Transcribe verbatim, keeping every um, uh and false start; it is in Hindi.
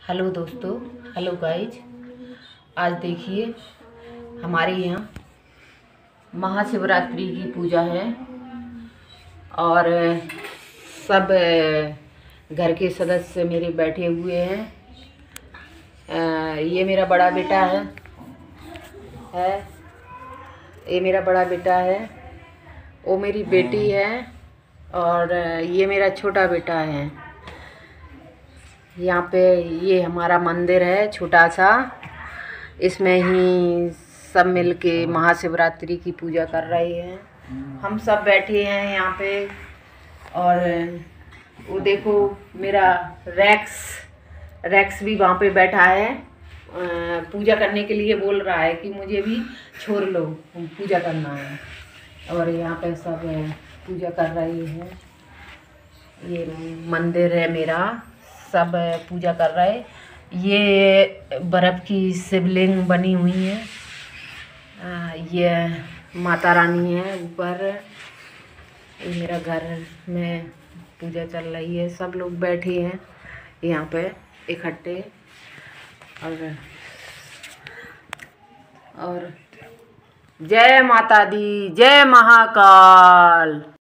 हेलो दोस्तों, हेलो गाइज। आज देखिए हमारे यहाँ महाशिवरात्रि की पूजा है और सब घर के सदस्य मेरे बैठे हुए हैं। ये मेरा बड़ा बेटा है है ये मेरा बड़ा बेटा है, वो मेरी बेटी है और ये मेरा छोटा बेटा है। यहाँ पे ये हमारा मंदिर है छोटा सा, इसमें ही सब मिल के महाशिवरात्रि की पूजा कर रहे हैं। हम सब बैठे हैं यहाँ पे और वो देखो मेरा रैक्स रैक्स भी वहाँ पे बैठा है, पूजा करने के लिए बोल रहा है कि मुझे भी छोड़ लो, पूजा करना है। और यहाँ पे सब पूजा कर रहे हैं। ये मंदिर है मेरा, सब पूजा कर रहे। ये बर्फ़ की शिवलिंग बनी हुई है, ये माता रानी है ऊपर। ये मेरा घर में पूजा चल रही है, सब लोग बैठे हैं यहाँ पे इकट्ठे। और और जय माता दी, जय महाकाल।